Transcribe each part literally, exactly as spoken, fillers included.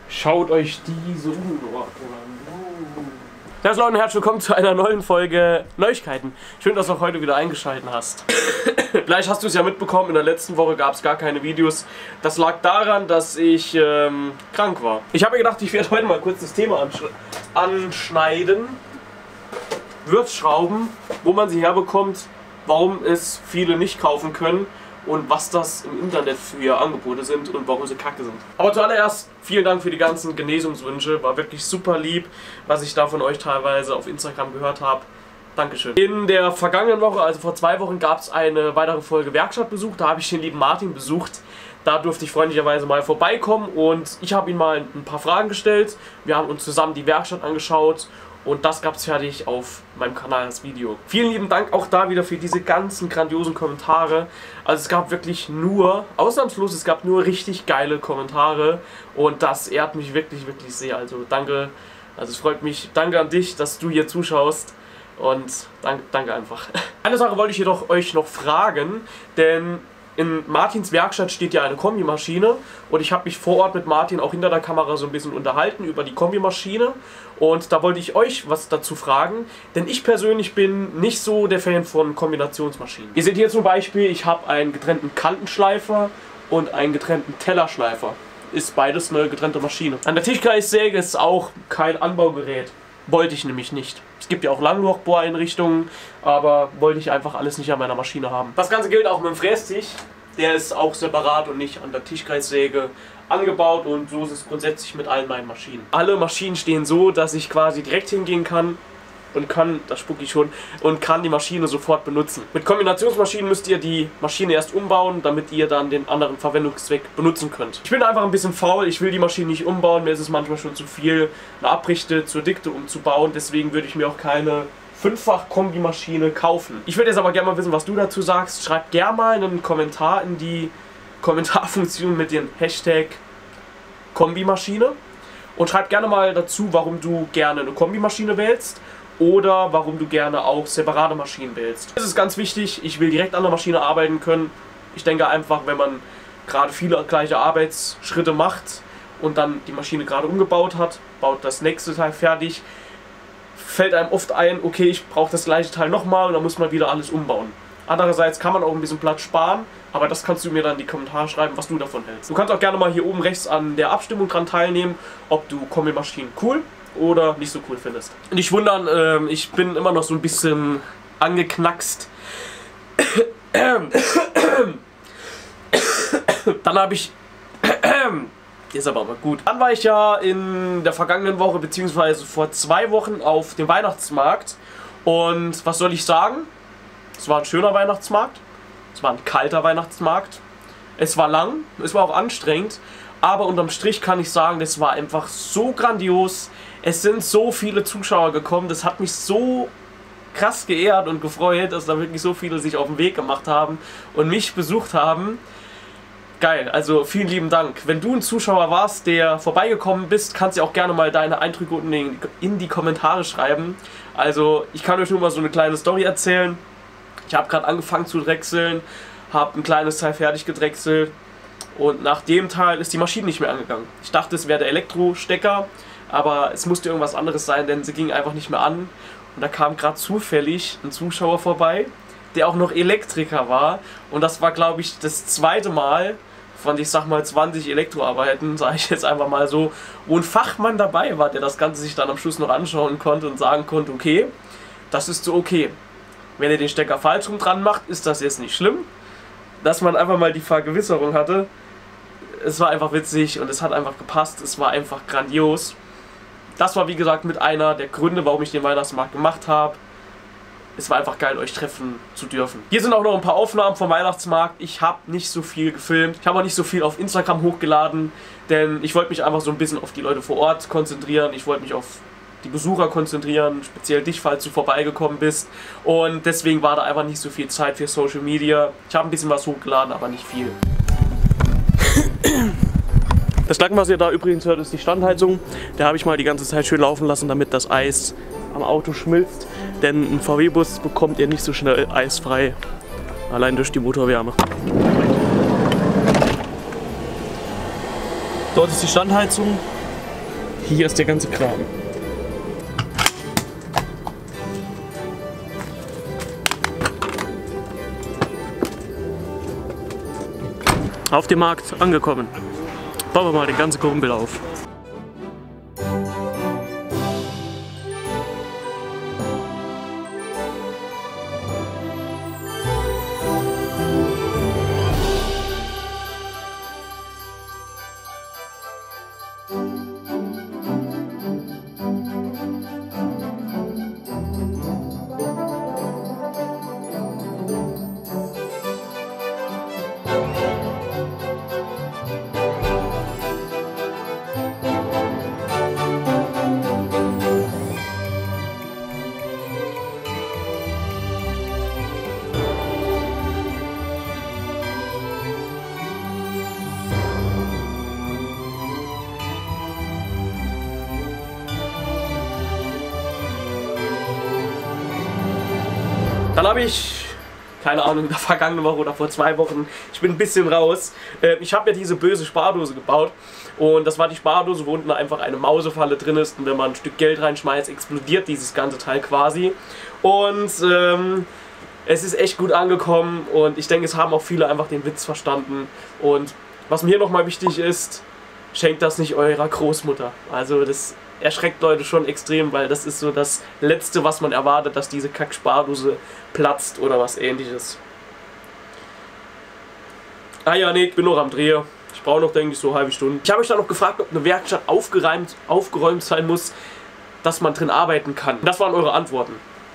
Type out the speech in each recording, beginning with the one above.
Schaut euch diese Uhr an. Ja, Leute, und herzlich willkommen zu einer neuen Folge Neuigkeiten. Schön, dass du auch heute wieder eingeschaltet hast. Vielleicht hast du es ja mitbekommen, in der letzten Woche gab es gar keine Videos. Das lag daran, dass ich ähm, krank war. Ich habe mir gedacht, ich werde heute mal kurz das Thema ansch anschneiden. Wirfschrauben, wo man sie herbekommt, warum es viele nicht kaufen können und was das im Internet für Angebote sind und warum sie kacke sind. Aber zuallererst vielen Dank für die ganzen Genesungswünsche, war wirklich super lieb, was ich da von euch teilweise auf Instagram gehört habe. Dankeschön. In der vergangenen Woche, also vor zwei Wochen, gab es eine weitere Folge Werkstattbesuch, da habe ich den lieben Martin besucht. Da durfte ich freundlicherweise mal vorbeikommen und ich habe ihm mal ein paar Fragen gestellt. Wir haben uns zusammen die Werkstatt angeschaut. Und das gab es fertig auf meinem Kanal, das Video. Vielen lieben Dank auch da wieder für diese ganzen grandiosen Kommentare. Also es gab wirklich nur, ausnahmslos, es gab nur richtig geile Kommentare. Und das ehrt mich wirklich, wirklich sehr. Also danke, also es freut mich, danke an dich, dass du hier zuschaust. Und danke, danke einfach. Eine Sache wollte ich jedoch euch noch fragen, denn in Martins Werkstatt steht ja eine Kombimaschine und ich habe mich vor Ort mit Martin auch hinter der Kamera so ein bisschen unterhalten über die Kombimaschine und da wollte ich euch was dazu fragen, denn ich persönlich bin nicht so der Fan von Kombinationsmaschinen. Ihr seht hier zum Beispiel, ich habe einen getrennten Kantenschleifer und einen getrennten Tellerschleifer. Ist beides eine getrennte Maschine. An der Tischkreissäge ist auch kein Anbaugerät. Wollte ich nämlich nicht. Es gibt ja auch Langlochbohreinrichtungen, aber wollte ich einfach alles nicht an meiner Maschine haben. Das Ganze gilt auch mit dem Frästisch. Der ist auch separat und nicht an der Tischkreissäge angebaut und so ist es grundsätzlich mit allen meinen Maschinen. Alle Maschinen stehen so, dass ich quasi direkt hingehen kann und kann, das spucke ich schon, und kann die Maschine sofort benutzen. Mit Kombinationsmaschinen müsst ihr die Maschine erst umbauen, damit ihr dann den anderen Verwendungszweck benutzen könnt. Ich bin einfach ein bisschen faul, ich will die Maschine nicht umbauen, mir ist es manchmal schon zu viel, eine Abrichte zur Dikte umzubauen, deswegen würde ich mir auch keine Fünffach-Kombi-Maschine kaufen. Ich würde jetzt aber gerne mal wissen, was du dazu sagst. Schreib gerne mal einen Kommentar in die Kommentarfunktion mit dem Hashtag Kombimaschine und schreib gerne mal dazu, warum du gerne eine Kombimaschine wählst oder warum du gerne auch separate Maschinen wählst. Das ist ganz wichtig, ich will direkt an der Maschine arbeiten können. Ich denke einfach, wenn man gerade viele gleiche Arbeitsschritte macht und dann die Maschine gerade umgebaut hat, baut das nächste Teil fertig, fällt einem oft ein, okay, ich brauche das gleiche Teil nochmal und dann muss man wieder alles umbauen. Andererseits kann man auch ein bisschen Platz sparen, aber das kannst du mir dann in die Kommentare schreiben, was du davon hältst. Du kannst auch gerne mal hier oben rechts an der Abstimmung dran teilnehmen, ob du Kombimaschinen cool oder nicht so cool findest. Nicht wundern, äh, ich bin immer noch so ein bisschen angeknackst. Dann habe ich... Ist aber mal gut. Dann war ich ja in der vergangenen Woche beziehungsweise vor zwei Wochen auf dem Weihnachtsmarkt und was soll ich sagen? Es war ein schöner Weihnachtsmarkt, es war ein kalter Weihnachtsmarkt, es war lang, es war auch anstrengend, aber unterm Strich kann ich sagen, das war einfach so grandios, es sind so viele Zuschauer gekommen, das hat mich so krass geehrt und gefreut, dass da wirklich so viele sich auf den Weg gemacht haben und mich besucht haben. Geil, also vielen lieben Dank. Wenn du ein Zuschauer warst, der vorbeigekommen bist, kannst du auch gerne mal deine Eindrücke unten in die Kommentare schreiben. Also ich kann euch nur mal so eine kleine Story erzählen. Ich habe gerade angefangen zu drechseln, habe ein kleines Teil fertig gedrechselt und nach dem Teil ist die Maschine nicht mehr angegangen. Ich dachte, es wäre der Elektrostecker, aber es musste irgendwas anderes sein, denn sie ging einfach nicht mehr an. Und da kam gerade zufällig ein Zuschauer vorbei, der auch noch Elektriker war und das war, glaube ich, das zweite Mal von, ich sag mal, zwanzig Elektroarbeiten, sage ich jetzt einfach mal so, wo ein Fachmann dabei war, der das Ganze sich dann am Schluss noch anschauen konnte und sagen konnte, okay, das ist so okay. Wenn ihr den Stecker falsch rum dran macht, ist das jetzt nicht schlimm. Dass man einfach mal die Vergewisserung hatte, es war einfach witzig und es hat einfach gepasst, es war einfach grandios. Das war, wie gesagt, mit einer der Gründe, warum ich den Weihnachtsmarkt gemacht habe. Es war einfach geil, euch treffen zu dürfen. Hier sind auch noch ein paar Aufnahmen vom Weihnachtsmarkt. Ich habe nicht so viel gefilmt. Ich habe auch nicht so viel auf Instagram hochgeladen, denn ich wollte mich einfach so ein bisschen auf die Leute vor Ort konzentrieren. Ich wollte mich auf die Besucher konzentrieren, speziell dich, falls du vorbeigekommen bist. Und deswegen war da einfach nicht so viel Zeit für Social Media. Ich habe ein bisschen was hochgeladen, aber nicht viel. Das Knacken, was ihr da übrigens hört, ist die Standheizung. Da habe ich mal die ganze Zeit schön laufen lassen, damit das Eis am Auto schmilzt. Denn ein V W-Bus bekommt ihr nicht so schnell eisfrei. Allein durch die Motorwärme. Dort ist die Standheizung. Hier ist der ganze Kram. Auf dem Markt angekommen. Bauen wir mal den ganzen Kumpel auf. Dann habe ich, keine Ahnung, in der vergangenen Woche oder vor zwei Wochen, ich bin ein bisschen raus. Äh, ich habe ja diese böse Spardose gebaut und das war die Spardose, wo unten einfach eine Mausefalle drin ist und wenn man ein Stück Geld reinschmeißt, explodiert dieses ganze Teil quasi. Und ähm, es ist echt gut angekommen und ich denke, es haben auch viele einfach den Witz verstanden. Und was mir hier nochmal wichtig ist, schenkt das nicht eurer Großmutter. Also das erschreckt Leute schon extrem, weil das ist so das Letzte, was man erwartet, dass diese Kack-Spardose platzt oder was Ähnliches. Ah ja, nee, ich bin noch am Dreh. Ich brauche noch, denke ich, so eine halbe Stunde. Ich habe mich dann noch gefragt, ob eine Werkstatt aufgeräumt, aufgeräumt sein muss, dass man drin arbeiten kann. Das waren eure Antworten.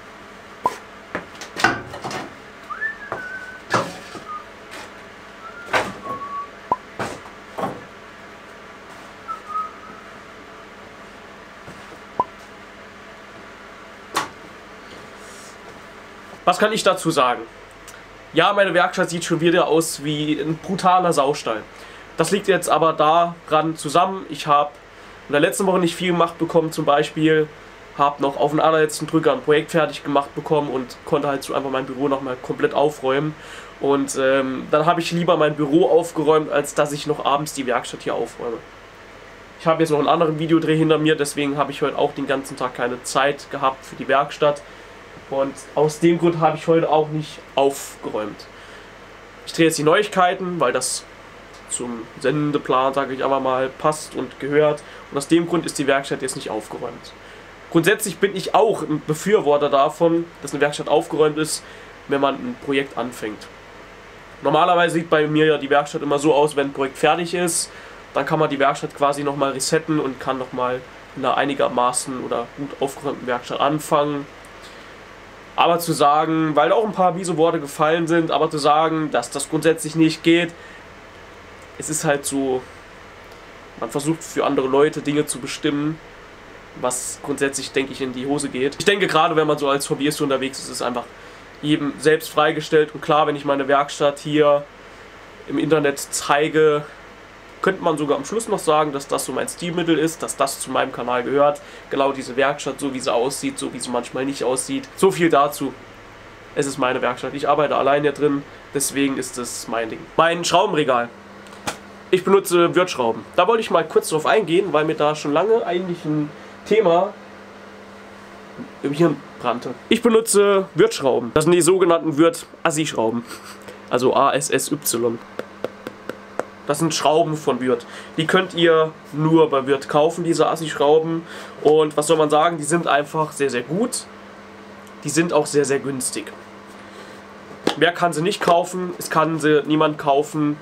Was kann ich dazu sagen? Ja, meine Werkstatt sieht schon wieder aus wie ein brutaler Saustall. Das liegt jetzt aber daran zusammen, ich habe in der letzten Woche nicht viel gemacht bekommen zum Beispiel, habe noch auf den allerletzten Drücker ein Projekt fertig gemacht bekommen und konnte halt so einfach mein Büro nochmal komplett aufräumen. Und ähm, dann habe ich lieber mein Büro aufgeräumt, als dass ich noch abends die Werkstatt hier aufräume. Ich habe jetzt noch einen anderen Videodreh hinter mir, deswegen habe ich heute auch den ganzen Tag keine Zeit gehabt für die Werkstatt. Und aus dem Grund habe ich heute auch nicht aufgeräumt. Ich drehe jetzt die Neuigkeiten, weil das zum Sendeplan, sage ich einfach mal, passt und gehört. Und aus dem Grund ist die Werkstatt jetzt nicht aufgeräumt. Grundsätzlich bin ich auch ein Befürworter davon, dass eine Werkstatt aufgeräumt ist, wenn man ein Projekt anfängt. Normalerweise sieht bei mir ja die Werkstatt immer so aus, wenn ein Projekt fertig ist, dann kann man die Werkstatt quasi nochmal resetten und kann nochmal in einer einigermaßen oder gut aufgeräumten Werkstatt anfangen. Aber zu sagen, weil auch ein paar miese Worte gefallen sind, aber zu sagen, dass das grundsätzlich nicht geht, es ist halt so, man versucht für andere Leute Dinge zu bestimmen, was grundsätzlich, denke ich, in die Hose geht. Ich denke, gerade wenn man so als Hobbyist unterwegs ist, ist es einfach jedem selbst freigestellt. Und klar, wenn ich meine Werkstatt hier im Internet zeige, könnte man sogar am Schluss noch sagen, dass das so mein Stilmittel ist, dass das zu meinem Kanal gehört. Genau diese Werkstatt, so wie sie aussieht, so wie sie manchmal nicht aussieht. So viel dazu. Es ist meine Werkstatt. Ich arbeite allein hier drin, deswegen ist es mein Ding. Mein Schraubenregal. Ich benutze Wirth-Schrauben. Da wollte ich mal kurz drauf eingehen, weil mir da schon lange eigentlich ein Thema im Hirn brannte. Ich benutze Wirth-Schrauben. Das sind die sogenannten Wirth-Assi-Schrauben. Also A S S Y. Das sind Schrauben von Wirth. Die könnt ihr nur bei Wirth kaufen, diese Assi-Schrauben. Und was soll man sagen, die sind einfach sehr, sehr gut. Die sind auch sehr, sehr günstig. Wer kann sie nicht kaufen? Es kann sie niemand kaufen.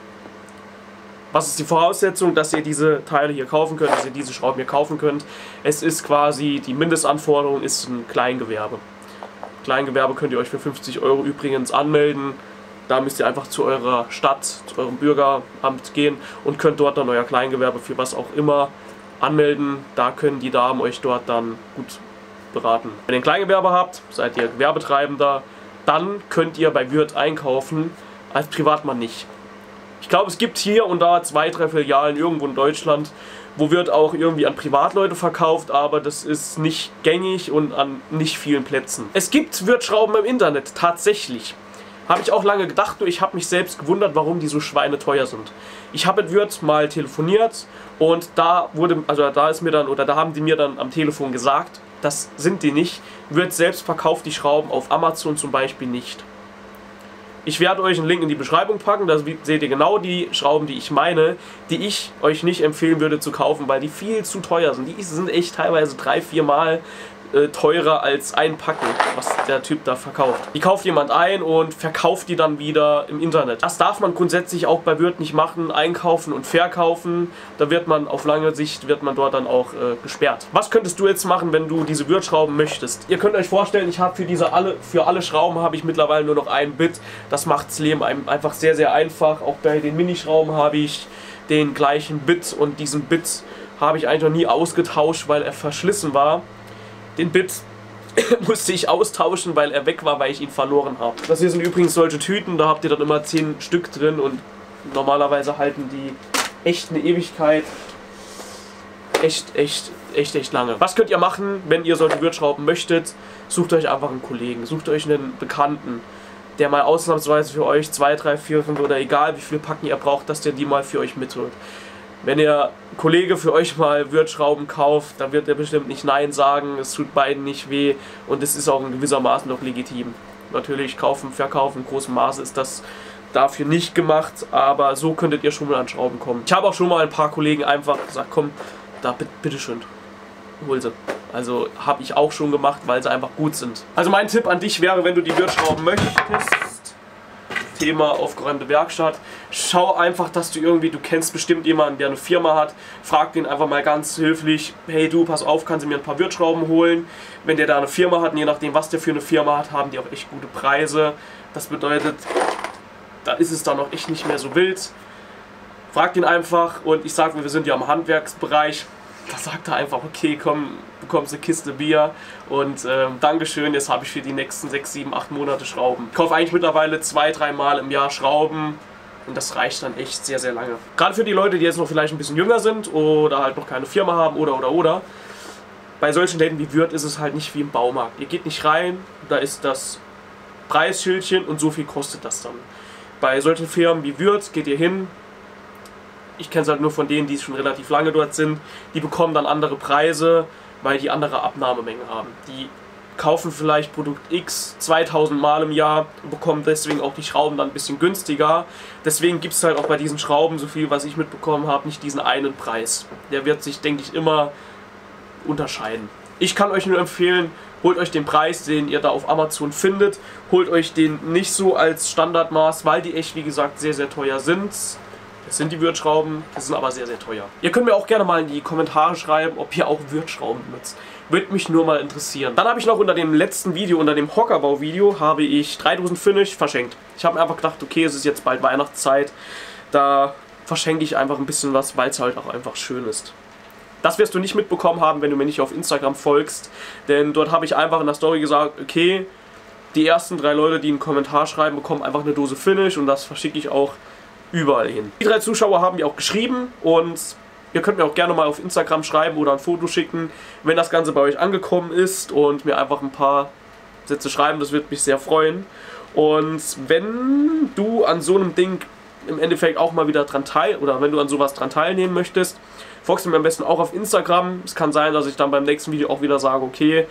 Was ist die Voraussetzung, dass ihr diese Teile hier kaufen könnt, dass ihr diese Schrauben hier kaufen könnt? Es ist quasi, die Mindestanforderung ist ein Kleingewerbe. Kleingewerbe könnt ihr euch für fünfzig Euro übrigens anmelden. Da müsst ihr einfach zu eurer Stadt, zu eurem Bürgeramt gehen und könnt dort dann euer Kleingewerbe für was auch immer anmelden. Da können die Damen euch dort dann gut beraten. Wenn ihr ein Kleingewerbe habt, seid ihr Gewerbetreibender, dann könnt ihr bei Wirth einkaufen, als Privatmann nicht. Ich glaube, es gibt hier und da zwei, drei Filialen irgendwo in Deutschland, wo Wirth auch irgendwie an Privatleute verkauft, aber das ist nicht gängig und an nicht vielen Plätzen. Es gibt Wirth-Schrauben im Internet, tatsächlich. Habe ich auch lange gedacht, nur ich habe mich selbst gewundert, warum die so schweineteuer sind. Ich habe mit Würth mal telefoniert und da wurde, also da ist mir dann, oder da haben die mir dann am Telefon gesagt, das sind die nicht. Würth selbst verkauft die Schrauben auf Amazon zum Beispiel nicht. Ich werde euch einen Link in die Beschreibung packen, da seht ihr genau die Schrauben, die ich meine, die ich euch nicht empfehlen würde zu kaufen, weil die viel zu teuer sind. Die sind echt teilweise drei, vier Mal äh, teurer als ein Packen, was der Typ da verkauft. Die kauft jemand ein und verkauft die dann wieder im Internet. Das darf man grundsätzlich auch bei Würth nicht machen, einkaufen und verkaufen. Da wird man auf lange Sicht, wird man dort dann auch äh, gesperrt. Was könntest du jetzt machen, wenn du diese Würth-Schrauben möchtest? Ihr könnt euch vorstellen, ich habe für diese alle, für alle Schrauben habe ich mittlerweile nur noch ein Bit. Das macht das Leben einfach sehr, sehr einfach. Auch bei den Minischrauben habe ich den gleichen Bit und diesen Bit habe ich eigentlich noch nie ausgetauscht, weil er verschlissen war. Den Bit musste ich austauschen, weil er weg war, weil ich ihn verloren habe. Das hier sind übrigens solche Tüten, da habt ihr dann immer zehn Stück drin und normalerweise halten die echt eine Ewigkeit. Echt, echt, echt, echt lange. Was könnt ihr machen, wenn ihr solche Würth-Schrauben möchtet? Sucht euch einfach einen Kollegen, sucht euch einen Bekannten, der mal ausnahmsweise für euch zwei, drei, vier, fünf oder egal wie viele Packen ihr braucht, dass der die mal für euch mitholt. Wenn ihr ein Kollege für euch mal Würth-Schrauben kauft, dann wird er bestimmt nicht Nein sagen, es tut beiden nicht weh und es ist auch in gewisser Maße noch legitim. Natürlich kaufen, verkaufen, in großem Maße ist das dafür nicht gemacht, aber so könntet ihr schon mal an Schrauben kommen. Ich habe auch schon mal ein paar Kollegen einfach gesagt, komm, da bitteschön, hol sie. Also habe ich auch schon gemacht, weil sie einfach gut sind. Also mein Tipp an dich wäre, wenn du die Würth-Schrauben möchtest, Thema aufgeräumte Werkstatt, schau einfach, dass du irgendwie, du kennst bestimmt jemanden, der eine Firma hat, frag den einfach mal ganz höflich, hey du, pass auf, kannst du mir ein paar Würth-Schrauben holen? Wenn der da eine Firma hat, und je nachdem, was der für eine Firma hat, haben die auch echt gute Preise. Das bedeutet, da ist es dann auch echt nicht mehr so wild. Frag ihn einfach und ich sage, wir sind ja im Handwerksbereich. Da sagt er einfach, okay, komm, bekommst eine Kiste Bier und ähm, Dankeschön, jetzt habe ich für die nächsten sechs, sieben, acht Monate Schrauben. Ich kaufe eigentlich mittlerweile zwei, drei Mal im Jahr Schrauben und das reicht dann echt sehr, sehr lange. Gerade für die Leute, die jetzt noch vielleicht ein bisschen jünger sind oder halt noch keine Firma haben oder, oder, oder. Bei solchen Läden wie Würth ist es halt nicht wie im Baumarkt. Ihr geht nicht rein, da ist das Preisschildchen und so viel kostet das dann. Bei solchen Firmen wie Würth geht ihr hin. Ich kenne es halt nur von denen, die schon relativ lange dort sind. Die bekommen dann andere Preise, weil die andere Abnahmemengen haben. Die kaufen vielleicht Produkt X zweitausend Mal im Jahr und bekommen deswegen auch die Schrauben dann ein bisschen günstiger. Deswegen gibt es halt auch bei diesen Schrauben, so viel was ich mitbekommen habe, nicht diesen einen Preis. Der wird sich, denke ich, immer unterscheiden. Ich kann euch nur empfehlen, holt euch den Preis, den ihr da auf Amazon findet. Holt euch den nicht so als Standardmaß, weil die echt, wie gesagt, sehr, sehr teuer sind. Das sind die Würth-Schrauben, die sind aber sehr, sehr teuer. Ihr könnt mir auch gerne mal in die Kommentare schreiben, ob ihr auch Würth-Schrauben benutzt. Würde mich nur mal interessieren. Dann habe ich noch unter dem letzten Video, unter dem Hockerbau-Video, habe ich drei Dosen Finish verschenkt. Ich habe mir einfach gedacht, okay, es ist jetzt bald Weihnachtszeit, da verschenke ich einfach ein bisschen was, weil es halt auch einfach schön ist. Das wirst du nicht mitbekommen haben, wenn du mir nicht auf Instagram folgst, denn dort habe ich einfach in der Story gesagt, okay, die ersten drei Leute, die einen Kommentar schreiben, bekommen einfach eine Dose Finish und das verschicke ich auch überall hin. Die drei Zuschauer haben mir auch geschrieben und ihr könnt mir auch gerne mal auf Instagram schreiben oder ein Foto schicken, wenn das Ganze bei euch angekommen ist und mir einfach ein paar Sätze schreiben, das würde mich sehr freuen. Und wenn du an so einem Ding im Endeffekt auch mal wieder dran teil oder wenn du an sowas dran teilnehmen möchtest, folgst du mir am besten auch auf Instagram. Es kann sein, dass ich dann beim nächsten Video auch wieder sage, okay,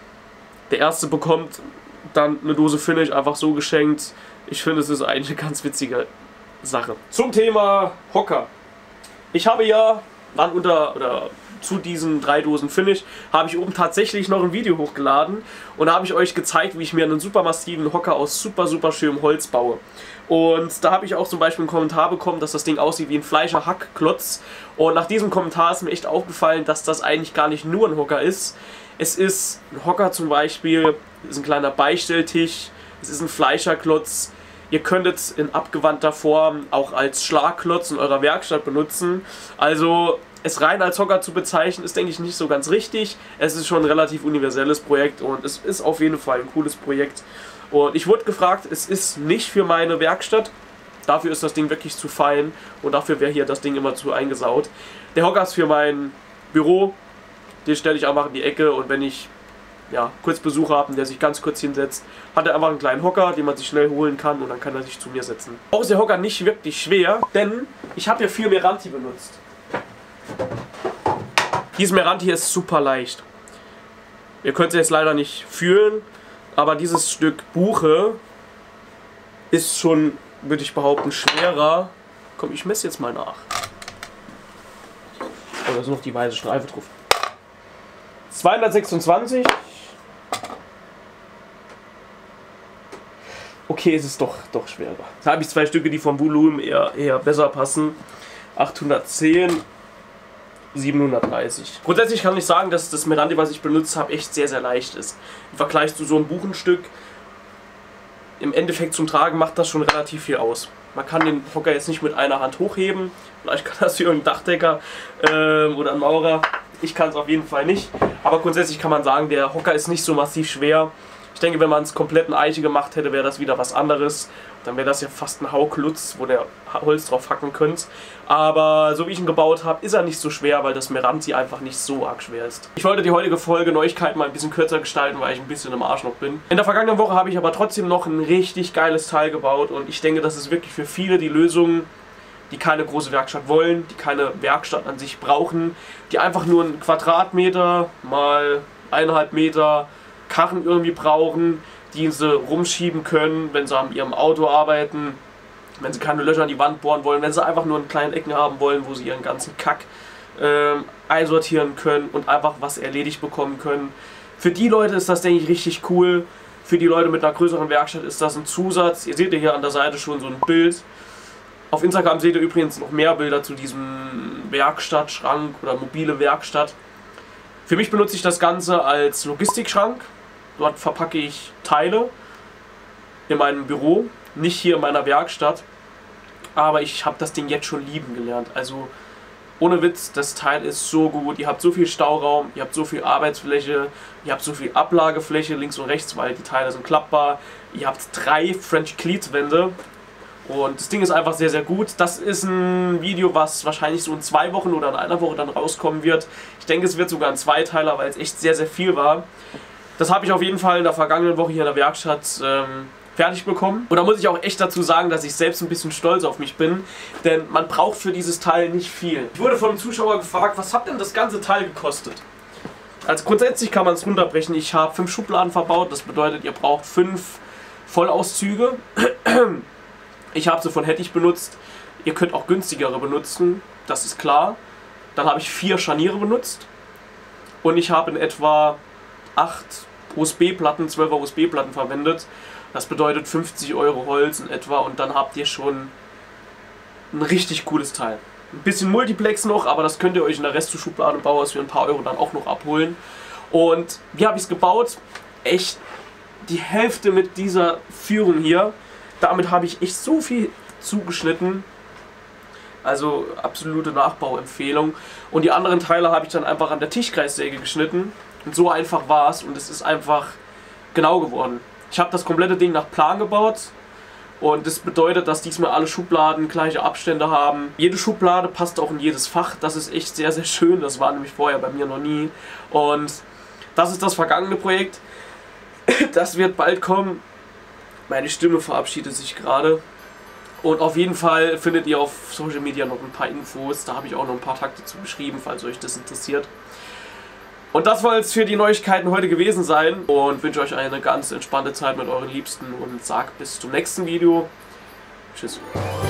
der Erste bekommt dann eine Dose Finish einfach so geschenkt. Ich finde, es ist eigentlich eine ganz witzige Sache. Zum Thema Hocker. Ich habe ja dann unter oder zu diesen drei Dosen Finish habe ich oben tatsächlich noch ein Video hochgeladen und da habe ich euch gezeigt, wie ich mir einen super massiven Hocker aus super super schönem Holz baue. Und da habe ich auch zum Beispiel einen Kommentar bekommen, dass das Ding aussieht wie ein Fleischer-Hackklotz. Und nach diesem Kommentar ist mir echt aufgefallen, dass das eigentlich gar nicht nur ein Hocker ist. Es ist ein Hocker zum Beispiel, es ist ein kleiner Beistelltisch, es ist ein Fleischerklotz. Ihr könntet in abgewandter Form auch als Schlagklotz in eurer Werkstatt benutzen. Also es rein als Hocker zu bezeichnen, ist denke ich nicht so ganz richtig. Es ist schon ein relativ universelles Projekt und es ist auf jeden Fall ein cooles Projekt. Und ich wurde gefragt, es ist nicht für meine Werkstatt. Dafür ist das Ding wirklich zu fein und dafür wäre hier das Ding immer zu eingesaut. Der Hocker ist für mein Büro. Den stelle ich einfach in die Ecke und wenn ich ja, kurz Besuch haben, der sich ganz kurz hinsetzt, hat er einfach einen kleinen Hocker, den man sich schnell holen kann und dann kann er sich zu mir setzen. Auch ist der Hocker nicht wirklich schwer, denn ich habe ja viel Meranti benutzt. Dieses Meranti ist super leicht. Ihr könnt es jetzt leider nicht fühlen, aber dieses Stück Buche ist schon, würde ich behaupten, schwerer. Komm, ich messe jetzt mal nach. Oh, da ist noch die weiße Streife drauf. zweihundertsechsundzwanzig. Okay, es ist doch, doch schwerer. Da habe ich zwei Stücke, die vom Volumen eher, eher besser passen. achthundertzehn, siebenhundertdreißig. Grundsätzlich kann ich sagen, dass das Meranti, was ich benutzt habe, echt sehr, sehr leicht ist. Im Vergleich zu so einem Buchenstück, im Endeffekt zum Tragen macht das schon relativ viel aus. Man kann den Hocker jetzt nicht mit einer Hand hochheben. Vielleicht kann das hier irgendein Dachdecker ähm, oder ein Maurer. Ich kann es auf jeden Fall nicht. Aber grundsätzlich kann man sagen, der Hocker ist nicht so massiv schwer. Ich denke, wenn man es komplett in Eiche gemacht hätte, wäre das wieder was anderes. Dann wäre das ja fast ein Hauklutz, wo der Holz drauf hacken könnte. Aber so wie ich ihn gebaut habe, ist er nicht so schwer, weil das Meranti einfach nicht so arg schwer ist. Ich wollte die heutige Folge Neuigkeiten mal ein bisschen kürzer gestalten, weil ich ein bisschen im Arsch noch bin. In der vergangenen Woche habe ich aber trotzdem noch ein richtig geiles Teil gebaut. Und ich denke, das ist wirklich für viele die Lösung, die keine große Werkstatt wollen, die keine Werkstatt an sich brauchen, die einfach nur einen Quadratmeter mal eineinhalb Meter Karren irgendwie brauchen, die sie rumschieben können, wenn sie an ihrem Auto arbeiten, wenn sie keine Löcher in die Wand bohren wollen, wenn sie einfach nur einen kleinen Ecken haben wollen, wo sie ihren ganzen Kack ähm, einsortieren können und einfach was erledigt bekommen können. Für die Leute ist das, denke ich, richtig cool. Für die Leute mit einer größeren Werkstatt ist das ein Zusatz. Ihr seht ja hier an der Seite schon so ein Bild. Auf Instagram seht ihr übrigens noch mehr Bilder zu diesem Werkstattschrank oder mobile Werkstatt. Für mich benutze ich das Ganze als Logistikschrank. Dort verpacke ich Teile in meinem Büro, nicht hier in meiner Werkstatt. Aber ich habe das Ding jetzt schon lieben gelernt. Also ohne Witz, das Teil ist so gut. Ihr habt so viel Stauraum, ihr habt so viel Arbeitsfläche, ihr habt so viel Ablagefläche links und rechts, weil die Teile sind klappbar. Ihr habt drei French Cleat Wände. Und das Ding ist einfach sehr, sehr gut. Das ist ein Video, was wahrscheinlich so in zwei Wochen oder in einer Woche dann rauskommen wird. Ich denke, es wird sogar ein Zweiteiler, weil es echt sehr, sehr viel war. Das habe ich auf jeden Fall in der vergangenen Woche hier in der Werkstatt ähm, fertig bekommen. Und da muss ich auch echt dazu sagen, dass ich selbst ein bisschen stolz auf mich bin. Denn man braucht für dieses Teil nicht viel. Ich wurde von einem Zuschauer gefragt, was hat denn das ganze Teil gekostet? Also grundsätzlich kann man es runterbrechen. Ich habe fünf Schubladen verbaut. Das bedeutet, ihr braucht fünf Vollauszüge. Ich habe sie von Hettich benutzt. Ihr könnt auch günstigere benutzen, das ist klar. Dann habe ich vier Scharniere benutzt. Und ich habe in etwa acht U S B-Platten, zwölfer U S B-Platten verwendet. Das bedeutet fünfzig Euro Holz in etwa. Und dann habt ihr schon ein richtig cooles Teil. Ein bisschen Multiplex noch, aber das könnt ihr euch in der Restschublade im Bauhaus für ein paar Euro dann auch noch abholen. Und wie habe ich es gebaut? Echt die Hälfte mit dieser Führung hier. Damit habe ich echt so viel zugeschnitten. Also absolute Nachbauempfehlung. Und die anderen Teile habe ich dann einfach an der Tischkreissäge geschnitten. Und so einfach war es. Und es ist einfach genau geworden. Ich habe das komplette Ding nach Plan gebaut. Und das bedeutet, dass diesmal alle Schubladen gleiche Abstände haben. Jede Schublade passt auch in jedes Fach. Das ist echt sehr, sehr schön. Das war nämlich vorher bei mir noch nie. Und das ist das vergangene Projekt. Das wird bald kommen. Meine Stimme verabschiedet sich gerade. Und auf jeden Fall findet ihr auf Social Media noch ein paar Infos. Da habe ich auch noch ein paar Takte zu beschrieben, falls euch das interessiert. Und das soll es für die Neuigkeiten heute gewesen sein. Und wünsche euch eine ganz entspannte Zeit mit euren Liebsten und sage bis zum nächsten Video. Tschüss.